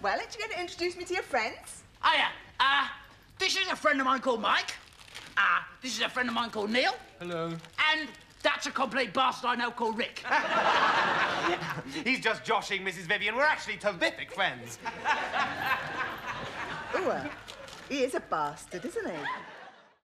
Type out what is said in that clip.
Well, aren't you going to introduce me to your friends? Hiya. This is a friend of mine called Mike. This is a friend of mine called Neil. Hello. And that's a complete bastard I know called Rick. He's just joshing Mrs. Vivian. We're actually terrific friends. Oh, he is a bastard, isn't he?